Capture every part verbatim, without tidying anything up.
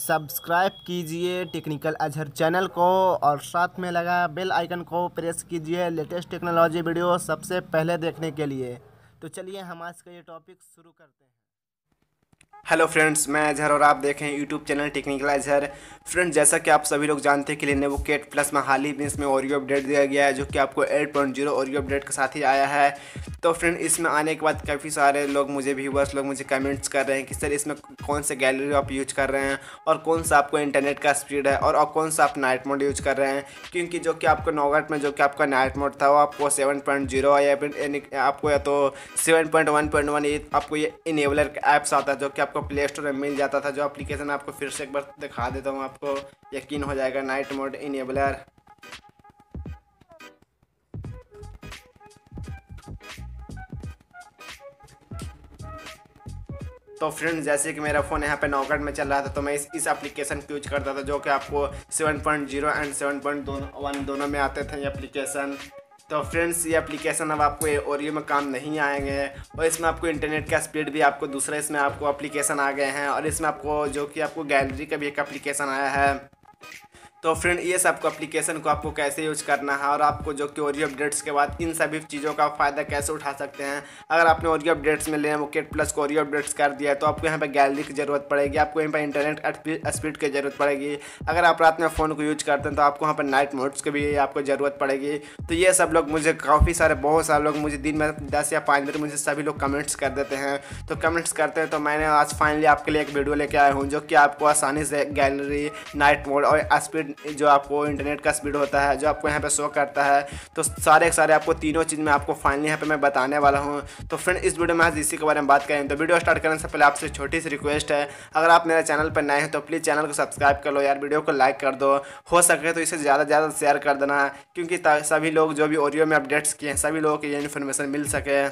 Subscribe कीजिए technical Azhar channel को और साथ में लगा बेल आइकन को प्रेस कीजिए लेटेस्ट टेक्नोलॉजी वीडियो सबसे पहले देखने के लिए। तो चलिए हम आज का ये टॉपिक शुरू करते हैं। हेलो फ्रेंड्स, मैं अजहर और आप देखें YouTube channel technical Azhar. Friends, जैसा कि आप सभी लोग जानते हैं कि लेनोवो केट प्लस में हाल ही में इसमें ओरियो अपडेट दिया गया है, जो कि आपको eight point zero Oreo update के साथ ही आया है। तो फ्रेंड, इसमें आने के बाद काफ़ी सारे लोग मुझे व्यूवर्स लोग मुझे कमेंट्स कर रहे हैं कि सर इसमें कौन से गैलरी आप यूज कर रहे हैं और कौन सा आपको इंटरनेट का स्पीड है और कौन सा आप नाइट मोड यूज कर रहे हैं। क्योंकि जो कि आपको नौगट में जो कि आपका नाइट मोड था वो आपको सेवन पॉइंट ज़ीरो या फिर आपको या तो seven point one point one ये आपको ये इनेबलर ऐप्स आता है, जो कि आपको प्ले स्टोर में मिल जाता था। जो एप्लीकेशन आपको फिर से एक बार दिखा देता हूँ, आपको यकीन हो जाएगा। नाइट मोड इनेबलर, तो फ्रेंड्स जैसे कि मेरा फ़ोन यहाँ पे नौगट में चल रहा था तो मैं इस इस एप्लीकेशन को यूज करता था, जो कि आपको seven point zero and seven point one दोनों में आते थे ये एप्लीकेशन। तो फ्रेंड्स, ये एप्लीकेशन अब आपको ओरियो में काम नहीं आएंगे और इसमें आपको इंटरनेट का स्पीड भी आपको दूसरे इसमें आपको एप्लीकेशन आ गए हैं और इसमें आपको जो कि आपको गैलरी का भी एक एप्लीकेशन आया है। तो फ्रेंड, ये सब को एप्लीकेशन को आपको कैसे यूज करना है और आपको जो कि ओरियो अपडेट्स के बाद इन सभी चीज़ों का फ़ायदा कैसे उठा सकते हैं। अगर आपने ओरियो अपडेट्स में लेनोवो केट प्लस को ओरियो अपडेट्स कर दिया है तो आपको यहाँ पे गैलरी की ज़रूरत पड़ेगी, आपको यहाँ पर इंटरनेट स्पीड की ज़रूरत पड़ेगी। अगर आप रात में फ़ोन को यूज करते हैं तो आपको यहाँ पर नाइट मोड्स की भी आपको ज़रूरत पड़ेगी। तो ये सब लोग मुझे काफ़ी सारे बहुत सारे लोग मुझे दिन में दस या पाँच मिनट मुझे सभी लोग कमेंट्स कर देते हैं। तो कमेंट्स करते हैं तो मैंने आज फाइनली आपके लिए एक वीडियो लेके आया हूँ, जो कि आपको आसानी से गैलरी, नाइट मोड और स्पीड जो आपको इंटरनेट का स्पीड होता है जो आपको यहाँ पे शो करता है, तो सारे सारे आपको तीनों चीज़ में आपको फाइनली यहाँ पे मैं बताने वाला हूँ। तो फ्रेंड, इस वीडियो में आज इसी के बारे में बात करें। तो वीडियो स्टार्ट करने से पहले आपसे छोटी सी रिक्वेस्ट है, अगर आप मेरे चैनल पर नए हैं तो प्लीज़ चैनल को सब्सक्राइब कर लो यार, वीडियो को लाइक कर दो, हो सके तो इसे ज़्यादा से ज़्यादा शेयर कर देना, क्योंकि सभी लोग जो भी ओरियो में अपडेट्स किए हैं सभी लोगों को ये इन्फॉर्मेशन मिल सके।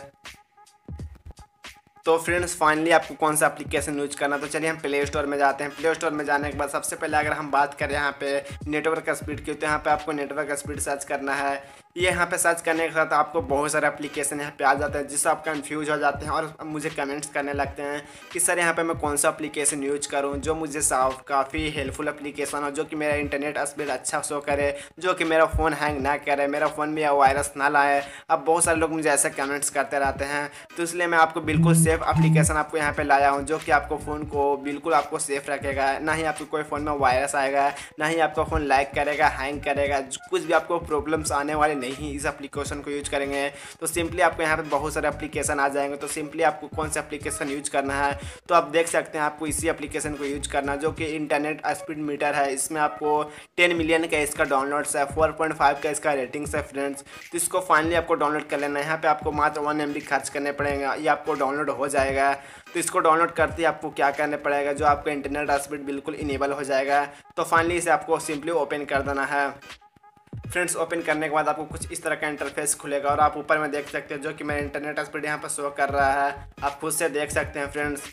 तो फ्रेंड्स, फाइनली आपको कौन सा एप्लीकेशन यूज करना, तो चलिए हम प्ले स्टोर में जाते हैं। प्ले स्टोर में जाने के बाद सबसे पहले अगर हम बात करें यहाँ पे नेटवर्क स्पीड की, तो यहाँ पे आपको नेटवर्क स्पीड सर्च करना है। ये यहाँ पे सर्च करने के साथ आपको बहुत सारे एप्लीकेशन यहाँ पे आ जाते हैं, जिससे आप कंफ्यूज हो जाते हैं और मुझे कमेंट्स करने लगते हैं कि सर यहाँ पे मैं कौन सा एप्लीकेशन यूज करूँ जो मुझे साफ काफ़ी हेल्पफुल एप्लीकेशन हो, जो कि मेरा इंटरनेट स्पीड अच्छा शो करे, जो कि मेरा फ़ोन हैंग ना करे, मेरा फ़ोन में वायरस ना लाए। अब बहुत सारे लोग मुझे ऐसे कमेंट्स करते रहते हैं, तो इसलिए मैं आपको बिल्कुल सेफ एप्लीकेशन आपको यहाँ पे लाया हूँ, जो कि आपको फ़ोन को बिल्कुल आपको सेफ रखेगा। ना ही आपको कोई फ़ोन में वायरस आएगा, ना ही आपका फ़ोन लैग करेगा, हैंग करेगा, कुछ भी आपको प्रॉब्लम्स आने वाले नहीं इस एप्लीकेशन को यूज करेंगे। तो सिंपली आपको यहाँ पे बहुत सारे एप्लीकेशन आ जाएंगे। तो सिंपली आपको कौन सा एप्लीकेशन यूज करना है, तो आप देख सकते हैं आपको इसी एप्लीकेशन को यूज करना, जो कि इंटरनेट स्पीड मीटर है। इसमें आपको टेन मिलियन का इसका डाउनलोड्स है, फोर पॉइंट फाइव का इसका रेटिंग्स है फ्रेंड्स। तो इसको फाइनली आपको डाउनलोड कर लेना है। यहाँ पे आपको मात्र वन एम बी खर्च करने पड़ेगा, ये आपको डाउनलोड हो जाएगा। तो इसको डाउनलोड करते ही आपको क्या करना पड़ेगा, जो आपका इंटरनेट स्पीड बिल्कुल इनेबल हो जाएगा। तो फाइनली इसे आपको सिंपली ओपन कर देना है। फ्रेंड्स, ओपन करने के बाद आपको कुछ इस तरह का इंटरफेस खुलेगा और आप ऊपर में देख सकते हैं जो कि मेरा इंटरनेट स्पीड यहाँ पर शो कर रहा है, आप खुद से देख सकते हैं फ्रेंड्स।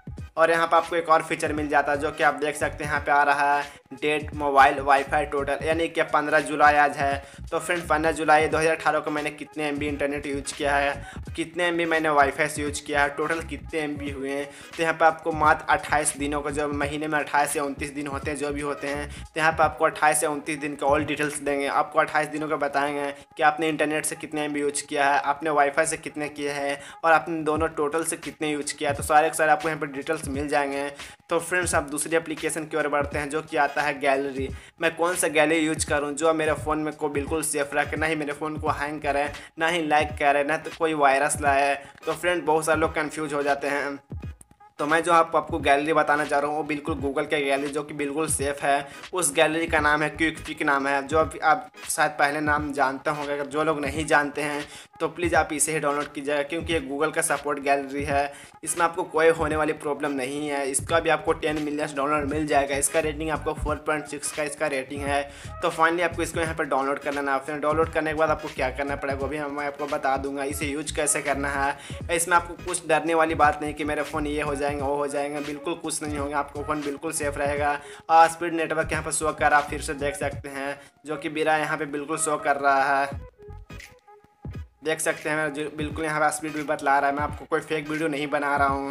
और यहाँ पर आपको एक और फीचर मिल जाता है, जो कि आप देख सकते हैं यहाँ पे आ रहा है डेट मोबाइल वाईफाई टोटल, यानी कि पंद्रह जुलाई आज है। तो फ्रेंड, पंद्रह जुलाई दो हज़ार अठारह को मैंने कितने एम बी इंटरनेट यूज किया है, कितने एम बी मैंने वाईफाई से यूज किया है, टोटल कितने एम बी हुए हैं। तो यहाँ पर आपको मात्र अट्ठाईस दिनों का, जो महीने में अट्ठाईस या उनतीस दिन होते हैं जो भी होते हैं, तो यहाँ पर आपको अट्ठाईस या उनतीस दिन का ऑल डिटेल्स देंगे। आपको अट्ठाईस दिनों का बताएंगे कि आपने इंटरनेट से कितने एम बी यूज किया है, आपने वाईफाई से कितने किए हैं और आपने दोनों टोटल से कितने यूज किया है। तो सारे के सारे आपको यहाँ पर डिटेल्स मिल जाएंगे। तो फ्रेंड्स, आप दूसरी एप्लीकेशन की ओर बढ़ते हैं, जो कि आता है गैलरी। मैं कौन सा गैलरी यूज करूं जो मेरे फ़ोन में को बिल्कुल सेफ रखे, ना ही मेरे फ़ोन को हैंग करे, ना ही लैग करे, ना तो कोई वायरस लाए। तो फ्रेंड, बहुत सारे लोग कंफ्यूज हो जाते हैं। तो मैं जो आप आपको गैलरी बताना चाह रहा हूँ वो बिल्कुल गूगल का गैलरी, जो कि बिल्कुल सेफ़ है। उस गैलरी का नाम है क्विक पिक नाम है, जो आप, आप शायद पहले नाम जानते होंगे। अगर जो लोग नहीं जानते हैं तो प्लीज़ आप इसे ही डाउनलोड कीजिएगा, क्योंकि ये गूगल का सपोर्ट गैलरी है। इसमें आपको कोई होने वाली प्रॉब्लम नहीं है। इसका भी आपको टेन मिलियन डाउनलोड मिल जाएगा। इसका रेटिंग आपको फोर पॉइंट सिक्स का इसका रेटिंग है। तो फाइनली आपको इसको यहाँ पर डाउनलोड करना है। फिर डाउनलोड करने के बाद आपको क्या करना पड़ेगा वो भी मैं आपको बता दूंगा, इसे यूज कैसे करना है। इसमें आपको कुछ डरने वाली बात नहीं कि मेरे फ़ोन ये हो जाएंगे वो हो जाएंगे, बिल्कुल कुछ नहीं होगा। आपको फ़ोन बिल्कुल सेफ रहेगा। और स्पीड नेटवर्क यहाँ पर शो कर आप फिर से देख सकते हैं, जो कि मेरा यहाँ पे बिल्कुल शो कर रहा है, देख सकते हैं। बिल्कुल यहाँ पर स्पीड भी बतला रहा है। मैं आपको कोई फेक वीडियो नहीं बना रहा हूँ।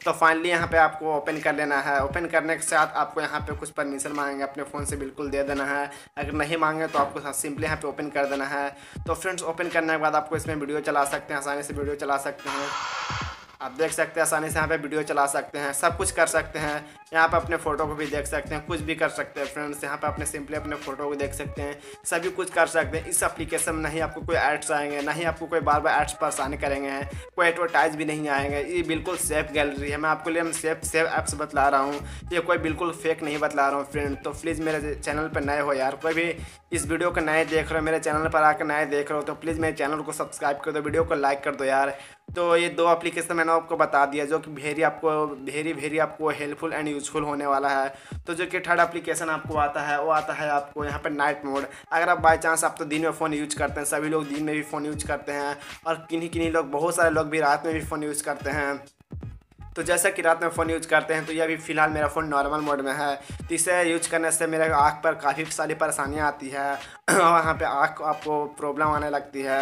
तो फाइनली यहाँ पे आपको ओपन कर लेना है। ओपन करने के साथ आपको यहाँ पे कुछ परमिशन मांगेंगे, अपने फ़ोन से बिल्कुल दे देना है। अगर नहीं मांगे तो आपको सिंपली यहाँ पे ओपन कर देना है। तो फ्रेंड्स ओपन करने के बाद आपको इसमें वीडियो चला सकते हैं, आसानी से वीडियो चला सकते हैं। आप देख सकते हैं आसानी से यहाँ पे वीडियो चला सकते हैं, सब कुछ कर सकते हैं। यहाँ पे अपने फ़ोटो को भी देख सकते हैं, कुछ भी कर सकते हैं फ्रेंड्स। यहाँ पे अपने सिंपली अपने फ़ोटो को देख सकते हैं, सभी कुछ कर सकते हैं। इस एप्लीकेशन में नहीं आपको कोई एड्स आएंगे, नहीं आपको कोई बार बार एड्स परेशान करेंगे, कोई एडवर्टाइज भी नहीं आएंगे। ये बिल्कुल सेफ गैलरी है। मैं आपको लिए सेफ सेफ ऐप्स बतला रहा हूँ, ये कोई बिल्कुल फेक नहीं बतला रहा हूँ फ्रेंड। तो प्लीज़ मेरे चैनल पर नए हो यार, कोई भी इस वीडियो को नए देख रहे हो, मेरे चैनल पर आकर नए देख रहे हो, तो प्लीज़ मेरे चैनल को सब्सक्राइब कर दो, वीडियो को लाइक कर दो यार। तो ये दो एप्लीकेशन मैंने आपको बता दिया जो कि वेरी आपको वेरी वेरी आपको हेल्पफुल एंड यूजफुल होने वाला है। तो जो कि थर्ड एप्लीकेशन आपको आता है वो आता है आपको यहाँ पर नाइट मोड। अगर आप बाई चांस आप तो दिन में फ़ोन यूज करते हैं, सभी लोग दिन में भी फ़ोन यूज करते हैं, और किन्हीं किन्हीं लोग, बहुत सारे लोग भी रात में भी फ़ोन यूज़ करते हैं। तो जैसा कि रात में फ़ोन यूज करते हैं, तो ये अभी फ़िलहाल मेरा फ़ोन नॉर्मल मोड में है। तो इसे यूज करने से मेरे आँख पर काफ़ी सारी परेशानियाँ आती है और वहाँ पे आँख आपको प्रॉब्लम आने लगती है।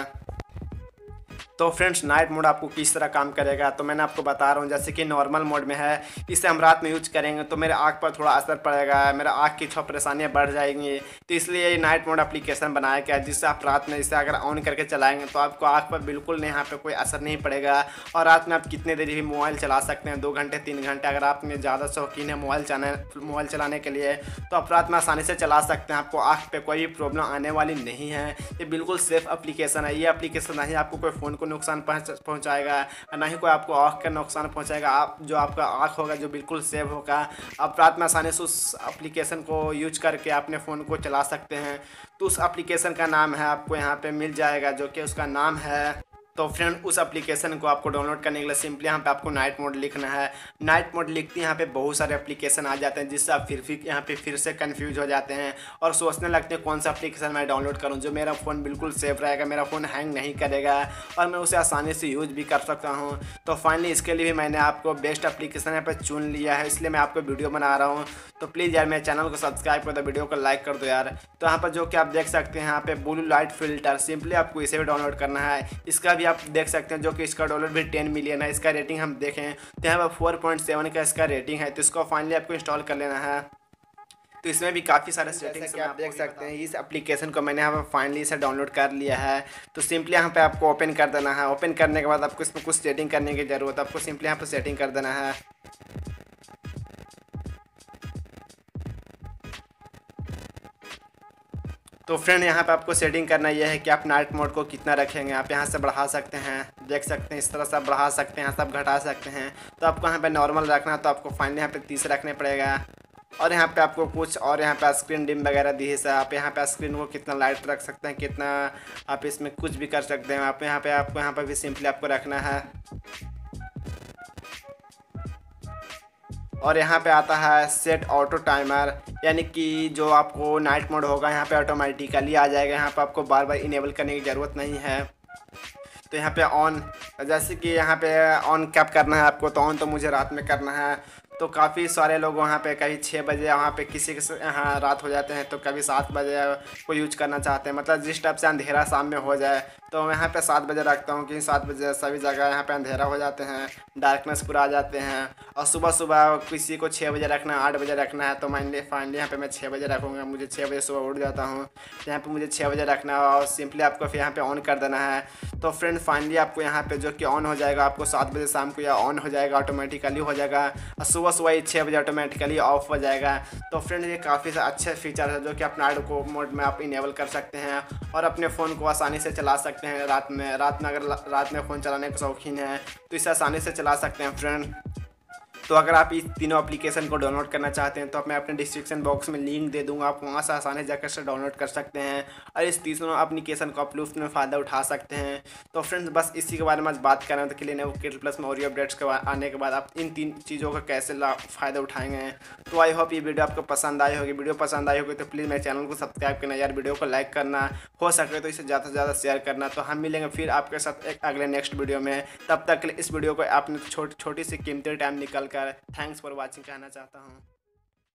तो फ्रेंड्स नाइट मोड आपको किस तरह काम करेगा तो मैंने आपको बता रहा हूँ। जैसे कि नॉर्मल मोड में है, इसे हम रात में यूज करेंगे तो मेरे आँख पर थोड़ा असर पड़ेगा, मेरा आँख की थोड़ा परेशानियाँ बढ़ जाएंगी। तो इसलिए ये नाइट मोड एप्लीकेशन बनाया गया है, जिससे आप रात में इसे अगर ऑन करके चलाएंगे तो आपको आँख पर बिल्कुल नहीं, यहाँ पर कोई असर नहीं पड़ेगा। और रात में आप कितने देर भी मोबाइल चला सकते हैं, दो घंटे तीन घंटे। अगर आप में ज़्यादा शौकीन है मोबाइल चलाने मोबाइल चलाने के लिए तो आप रात में आसानी से चला सकते हैं, आपको आँख पर कोई भी प्रॉब्लम आने वाली नहीं है। ये बिल्कुल सेफ एप्लीकेशन है। ये एप्लीकेशन नहीं आपको कोई फ़ोन को नुकसान पहुँच पहुंचाएगा, ना ही कोई आपको आँख का नुकसान पहुंचाएगा। आप जो आपका आँख होगा जो बिल्कुल सेफ होगा। आप रात में आसानी से उस एप्लीकेशन को यूज करके अपने फ़ोन को चला सकते हैं। तो उस एप्लीकेशन का नाम है, आपको यहाँ पे मिल जाएगा, जो कि उसका नाम है। तो फ्रेंड उस एप्लीकेशन को आपको डाउनलोड करने के लिए सिंपली यहाँ पे आपको नाइट मोड लिखना है। नाइट मोड लिखते हैं यहाँ पे बहुत सारे एप्लीकेशन आ जाते हैं, जिससे आप फिर फिर यहाँ पे फिर से कंफ्यूज हो जाते हैं और सोचने लगते हैं कौन सा एप्लीकेशन मैं डाउनलोड करूँ जो मेरा फ़ोन बिल्कुल सेफ रहेगा, मेरा फ़ोन हैंग नहीं करेगा और मैं उसे आसानी से यूज भी कर सकता हूँ। तो फाइनली इसके लिए भी मैंने आपको बेस्ट एप्लीकेशन यहाँ पर चुन लिया है, इसलिए मैं आपको वीडियो बना रहा हूँ। तो प्लीज़ यार मेरे चैनल को सब्सक्राइब कर दो, वीडियो को लाइक कर दो यार। तो यहाँ पर जो कि आप देख सकते हैं यहाँ पे ब्लू लाइट फिल्टर, सिंपली आपको इसे भी डाउनलोड करना है। इसका भी आप देख सकते हैं जो कि इसका डॉलर भी टेन मिलियन है। इसका रेटिंग हम देखें तो यहाँ पर फोर पॉइंट सेवन का इसका रेटिंग है। तो इसको फाइनली आपको इंस्टॉल कर लेना है। तो इसमें भी काफ़ी सारे सेटिंग्स आप देख सकते हैं। इस एप्लीकेशन को मैंने यहाँ पर फाइनली इसे डाउनलोड कर लिया है। तो सिंपली यहाँ पे आपको ओपन कर देना है। ओपन करने के बाद आपको इसमें कुछ सेटिंग करने की ज़रूरत है, आपको सिंपली यहाँ पर सेटिंग कर देना है। तो फ्रेंड यहाँ पे आपको सेटिंग करना यह है कि आप नाइट मोड को कितना रखेंगे। आप यहाँ से बढ़ा सकते हैं, देख सकते हैं इस तरह से आप बढ़ा सकते हैं, सब घटा सकते हैं। तो आपको यहाँ पे नॉर्मल रखना है, तो आपको फाइनली यहाँ पे तीस रखने पड़ेगा। और यहाँ पे आपको कुछ और यहाँ पे स्क्रीन डिम वगैरह दी है। आप यहाँ पे स्क्रीन को कितना लाइट रख सकते हैं, कितना आप इसमें कुछ भी कर सकते हैं। आप यहाँ पे आपको यहाँ पर भी सिंपली आपको रखना है। और यहाँ पे आता है सेट ऑटो टाइमर, यानी कि जो आपको नाइट मोड होगा यहाँ पे ऑटोमेटिकली आ जाएगा। यहाँ पे आपको बार बार इनेबल करने की ज़रूरत नहीं है। तो यहाँ पे ऑन, जैसे कि यहाँ पे ऑन कब करना है आपको, तो ऑन तो मुझे रात में करना है। तो काफ़ी सारे लोग वहाँ पे कभी छः बजे वहाँ पे किसी के यहाँ रात हो जाते हैं, तो कभी सात बजे को यूज करना चाहते हैं। मतलब जिस टाइप से अंधेरा शाम में हो जाए तो मैं यहाँ पे सात बजे रखता हूँ कि सात बजे सभी जगह यहाँ पे अंधेरा हो जाते हैं, डार्कनेस पूरा आ जाते हैं। और सुबह सुबह किसी को छः बजे रखना है, आठ बजे रखना है, तो मैं फाइनली यहाँ पे मैं छः बजे रखूँगा। मुझे छः बजे सुबह उठ जाता हूँ, यहाँ पे मुझे छः बजे रखना है। और सिंपली आपको फिर यहाँ पे ऑन कर देना है। तो फ्रेंड फाइनली आपको यहाँ पे जो कि ऑन हो जाएगा, आपको सात बजे शाम को या ऑन हो जाएगा, ऑटोमेटिकली हो जाएगा। और सुबह सुबह ही छः बजे ऑटोमेटिकली ऑफ हो जाएगा। तो फ्रेंड ये काफ़ी अच्छे फीचर है जो कि आप नाइट को मोड में आप इनेबल कर सकते हैं और अपने फ़ोन को आसानी से चला सकते हैं। रात में रात में अगर रात में फ़ोन चलाने के शौकीन है तो इसे आसानी से चला सकते हैं फ्रेंड। तो अगर आप इस तीनों एप्लीकेशन को डाउनलोड करना चाहते हैं तो मैं अपने डिस्क्रिप्शन बॉक्स में लिंक दे दूंगा, आप वहां से आसानी जाकर से डाउनलोड कर सकते हैं और इस तीनों एप्लीकेशन को आप लुफ्त में फ़ायदा उठा सकते हैं। तो फ्रेंड्स बस इसी के बारे में आज बात कर रहे हैं। तो क्लियर किट प्लस में और अपडेट्स के आने के बाद आप इन तीन चीज़ों का कैसे फ़ायदा उठाएंगे। तो आई होप ये वीडियो आपको पसंद आई होगी। वीडियो पसंद आई होगी तो प्लीज़ मेरे चैनल को सब्सक्राइब करना यार, वीडियो को लाइक करना, हो सके तो इसे ज़्यादा से ज़्यादा शेयर करना। तो हम मिलेंगे फिर आपके साथ एक अगले नेक्स्ट वीडियो में। तब तक इस वीडियो को आपने छोटी छोटी सी कीमती टाइम निकल कर थैंक्स फॉर वाचिंग कहना चाहता हूँ।